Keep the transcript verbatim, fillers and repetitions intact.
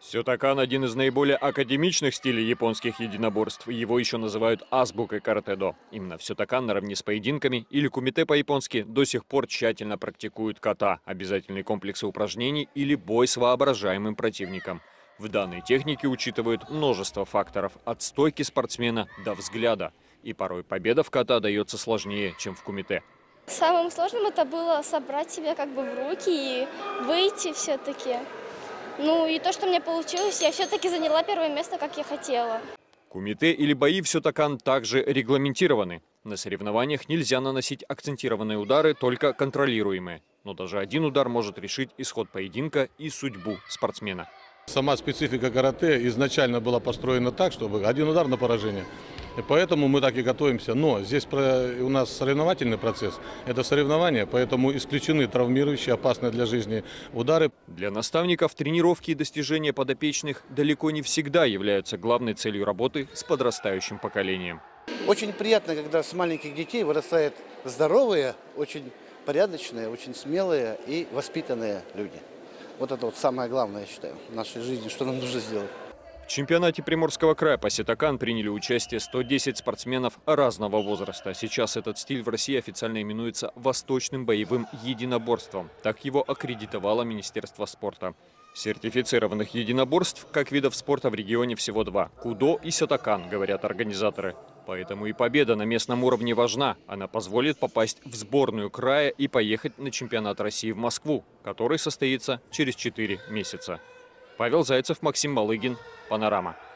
Сётокан – один из наиболее академичных стилей японских единоборств. Его еще называют азбукой каратэ-до. Именно в сётокан наравне с поединками, или кумите по-японски, до сих пор тщательно практикуют ката – обязательные комплексы упражнений или бой с воображаемым противником. В данной технике учитывают множество факторов – от стойки спортсмена до взгляда. И порой победа в ката дается сложнее, чем в кумите. Самым сложным это было собрать себя как бы в руки и выйти все-таки. Ну и то, что мне получилось, я все-таки заняла первое место, как я хотела. Кумите или бои в сётокан также регламентированы. На соревнованиях нельзя наносить акцентированные удары, только контролируемые. Но даже один удар может решить исход поединка и судьбу спортсмена. Сама специфика карате изначально была построена так, чтобы один удар на поражение. И поэтому мы так и готовимся. Но здесь у нас соревновательный процесс. Это соревнования, поэтому исключены травмирующие, опасные для жизни удары. Для наставников тренировки и достижения подопечных далеко не всегда являются главной целью работы с подрастающим поколением. Очень приятно, когда с маленьких детей вырастают здоровые, очень порядочные, очень смелые и воспитанные люди. Вот это вот самое главное, я считаю, в нашей жизни, что нам нужно сделать. В чемпионате Приморского края по сётокан приняли участие сто десять спортсменов разного возраста. Сейчас этот стиль в России официально именуется восточным боевым единоборством. Так его аккредитовало Министерство спорта. Сертифицированных единоборств как видов спорта в регионе всего два – кудо и сётокан, говорят организаторы. Поэтому и победа на местном уровне важна. Она позволит попасть в сборную края и поехать на чемпионат России в Москву, который состоится через четыре месяца. Павел Зайцев, Максим Малыгин, Панорама.